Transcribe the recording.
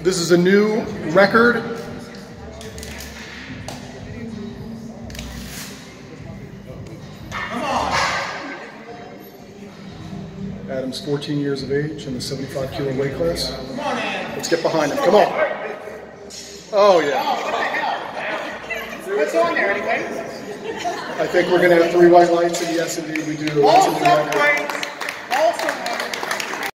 This is a new record. Adam's 14 years of age in the 75 kilo weight class. Let's get behind him. Come on. Oh, yeah. What's on there anyway? I think we're going to have 3 white lights in the S&D. We do.